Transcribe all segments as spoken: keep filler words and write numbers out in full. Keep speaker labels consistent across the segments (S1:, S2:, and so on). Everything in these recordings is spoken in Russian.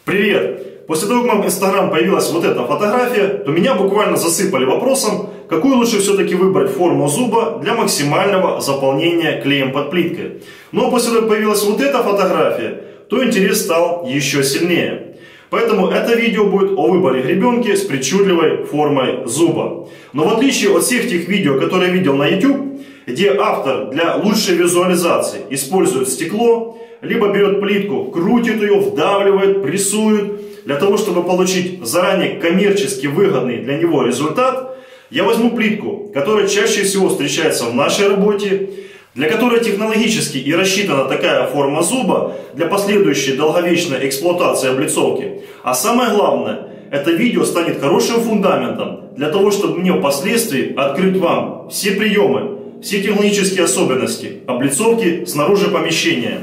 S1: Привет! После того, как в моем инстаграм появилась вот эта фотография, то меня буквально засыпали вопросом, какую лучше все-таки выбрать форму зуба для максимального заполнения клеем под плиткой. Но после того, как появилась вот эта фотография, то интерес стал еще сильнее. Поэтому это видео будет о выборе гребенки с причудливой формой зуба. Но в отличие от всех тех видео, которые я видел на YouTube, где автор для лучшей визуализации использует стекло, либо берет плитку, крутит ее, вдавливает, прессует, для того, чтобы получить заранее коммерчески выгодный для него результат, я возьму плитку, которая чаще всего встречается в нашей работе, для которой технологически и рассчитана такая форма зуба для последующей долговечной эксплуатации облицовки. А самое главное, это видео станет хорошим фундаментом для того, чтобы мне впоследствии открыть вам все приемы, все технологические особенности облицовки снаружи помещения.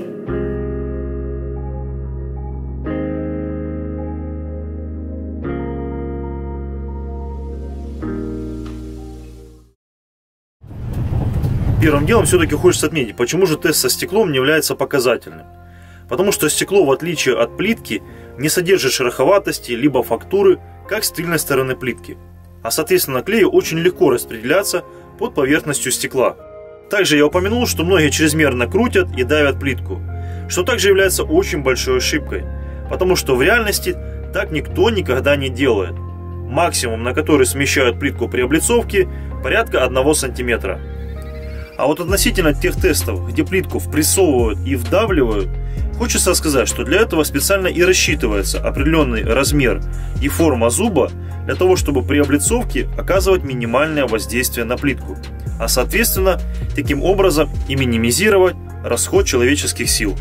S1: Первым делом все-таки хочется отметить, почему же тест со стеклом не является показательным. Потому что стекло, в отличие от плитки, не содержит шероховатости либо фактуры, как с тыльной стороны плитки. А соответственно клею очень легко распределяться под поверхностью стекла. Также я упомянул, что многие чрезмерно крутят и давят плитку, что также является очень большой ошибкой. Потому что в реальности так никто никогда не делает. Максимум, на который смещают плитку при облицовке, порядка одного сантиметра. А вот относительно тех тестов, где плитку впрессовывают и вдавливают, хочется сказать, что для этого специально и рассчитывается определенный размер и форма зуба для того, чтобы при облицовке оказывать минимальное воздействие на плитку, а соответственно таким образом и минимизировать расход человеческих сил.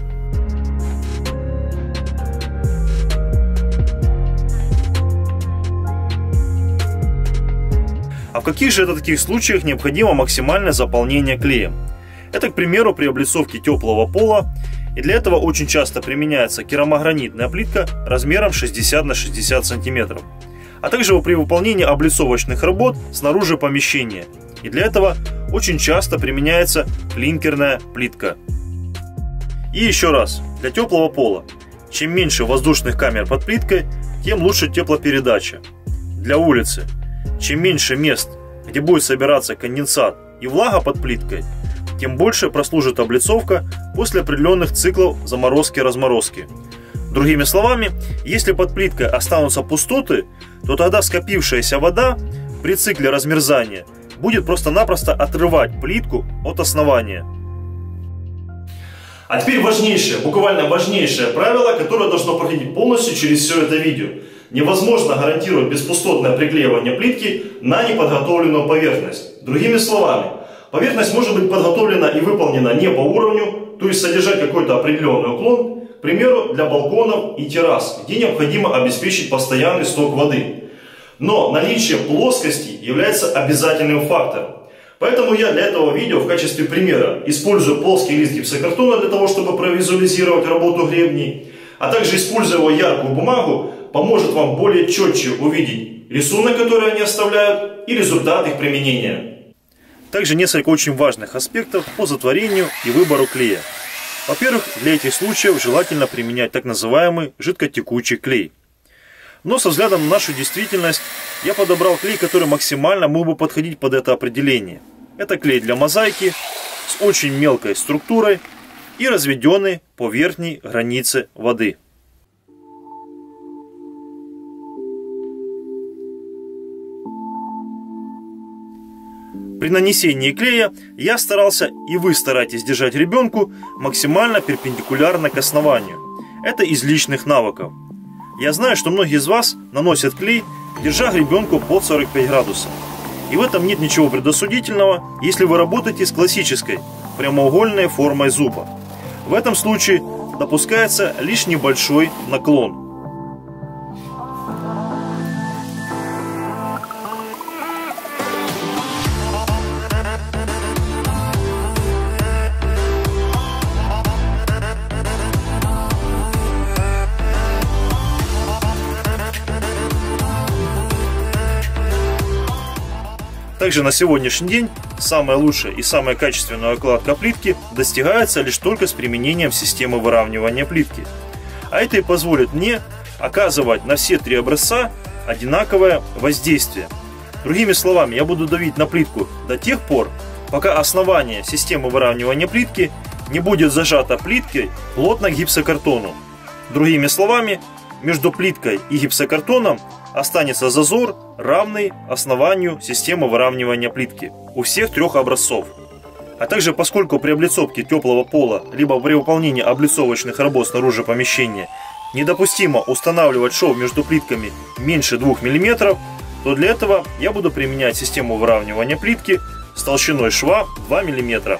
S1: А в каких же это таких случаях необходимо максимальное заполнение клеем? Это, к примеру, при облицовке теплого пола, и для этого очень часто применяется керамогранитная плитка размером шестьдесят на шестьдесят сантиметров, а также при выполнении облицовочных работ снаружи помещения, и для этого очень часто применяется клинкерная плитка. И еще раз, для теплого пола, чем меньше воздушных камер под плиткой, тем лучше теплопередача. Для улицы, чем меньше мест, где будет собираться конденсат и влага под плиткой, тем больше прослужит облицовка после определенных циклов заморозки-разморозки. Другими словами, если под плиткой останутся пустоты, то тогда скопившаяся вода при цикле размерзания будет просто-напросто отрывать плитку от основания. А теперь важнейшее, буквально важнейшее правило, которое должно проходить полностью через все это видео. Невозможно гарантировать беспустотное приклеивание плитки на неподготовленную поверхность. Другими словами, поверхность может быть подготовлена и выполнена не по уровню, то есть содержать какой-то определенный уклон, к примеру, для балконов и террас, где необходимо обеспечить постоянный сток воды. Но наличие плоскости является обязательным фактором. Поэтому я для этого видео в качестве примера использую плоский лист гипсокартона для того, чтобы провизуализировать работу гребней, а также, используя его яркую бумагу, поможет вам более четче увидеть рисунок, который они оставляют, и результат их применения. Также несколько очень важных аспектов по затворению и выбору клея. Во-первых, для этих случаев желательно применять так называемый жидкотекучий клей. Но со взглядом на нашу действительность я подобрал клей, который максимально мог бы подходить под это определение. Это клей для мозаики с очень мелкой структурой и разведенный по верхней границе воды. При нанесении клея я старался, и вы стараетесь держать ребенку максимально перпендикулярно к основанию. Это из личных навыков. Я знаю, что многие из вас наносят клей, держа гребенку под сорок пять градусов. И в этом нет ничего предосудительного, если вы работаете с классической прямоугольной формой зуба. В этом случае допускается лишь небольшой наклон. Также на сегодняшний день самая лучшая и самая качественная укладка плитки достигается лишь только с применением системы выравнивания плитки. А это и позволит мне
S2: оказывать на все три образца одинаковое воздействие. Другими словами, я буду давить на плитку до тех пор, пока основание системы выравнивания плитки не будет зажато плиткой плотно к гипсокартону. Другими словами, между плиткой и гипсокартоном останется зазор, равный основанию системы выравнивания плитки у всех трех образцов. А также, поскольку при облицовке теплого пола, либо при выполнении облицовочных работ снаружи помещения недопустимо устанавливать шов между плитками меньше двух миллиметров, то для этого я буду применять систему выравнивания плитки с толщиной шва два миллиметра.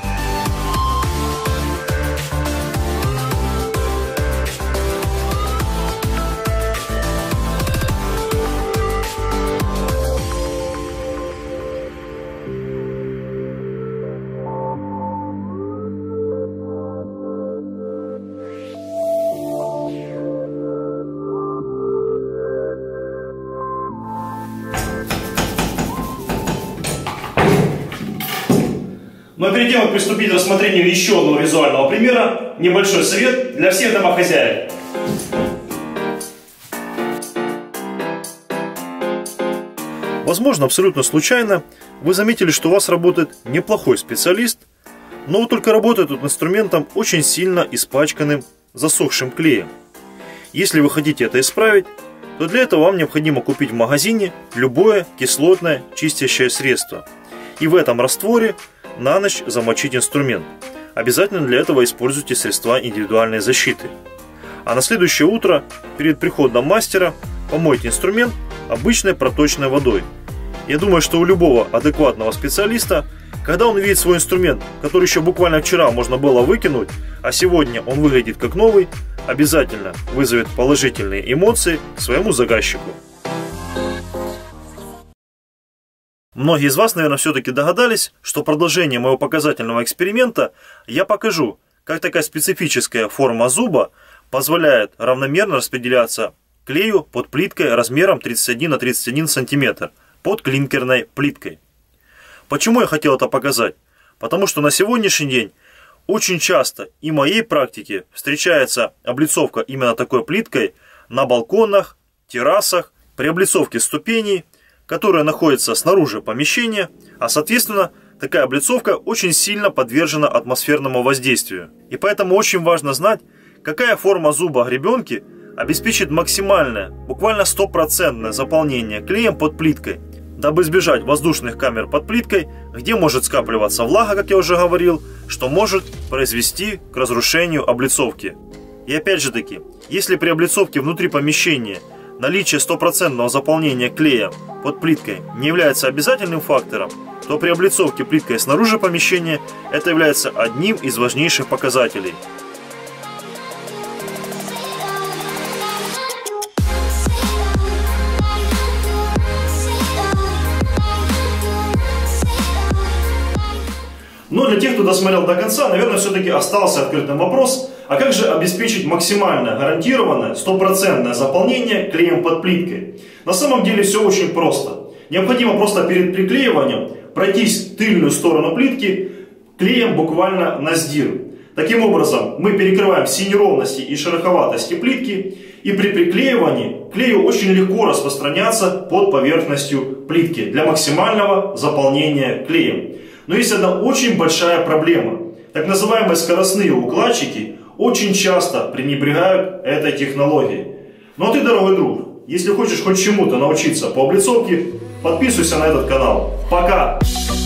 S1: Но перед тем, как приступить к рассмотрению еще одного визуального примера, небольшой совет для всех домохозяек.
S2: Возможно, абсолютно случайно вы заметили, что у вас работает неплохой специалист, но вот только работает этот инструментом очень сильно испачканным, засохшим клеем. Если вы хотите это исправить, то для этого вам необходимо купить в магазине любое кислотное чистящее средство. И в этом растворе на ночь замочить инструмент. Обязательно для этого используйте средства индивидуальной защиты. А на следующее утро, перед приходом мастера, помойте инструмент обычной проточной водой. Я думаю, что у любого адекватного специалиста, когда он видит свой инструмент, который еще буквально вчера можно было выкинуть, а сегодня он выглядит как новый, обязательно вызовет положительные эмоции к своему заказчику. Многие из вас, наверное, все-таки догадались, что в продолжении моего показательного эксперимента я покажу, как такая специфическая форма зуба позволяет равномерно распределяться клею под плиткой размером тридцать один на тридцать один сантиметр под клинкерной плиткой. Почему я хотел это показать? Потому что на сегодняшний день очень часто и в моей практике встречается облицовка именно такой плиткой на балконах, террасах, при облицовке ступеней, которая находится снаружи помещения, а соответственно такая облицовка очень сильно подвержена атмосферному воздействию. И поэтому очень важно знать, какая форма зуба гребенки обеспечит максимальное, буквально стопроцентное заполнение клеем под плиткой, дабы избежать воздушных камер под плиткой, где может скапливаться влага, как я уже говорил, что может произвести к разрушению облицовки. И опять же таки, если при облицовке внутри помещения наличие стопроцентного заполнения клея под плиткой не является обязательным фактором, то при облицовке плиткой снаружи помещения это является одним из важнейших показателей.
S1: Но для тех, кто досмотрел до конца, наверное, все-таки остался открытым вопрос, а как же обеспечить максимально гарантированное, стопроцентное заполнение клеем под плиткой? На самом деле все очень просто. Необходимо просто перед приклеиванием пройтись тыльную сторону плитки клеем буквально на сдир. Таким образом, мы перекрываем все неровности и шероховатости плитки, и при приклеивании клею очень легко распространяться под поверхностью плитки для максимального заполнения клеем. Но есть одна очень большая проблема. Так называемые скоростные укладчики очень часто пренебрегают этой технологией. Ну а ты, дорогой друг, если хочешь хоть чему-то научиться по облицовке, подписывайся на этот канал. Пока!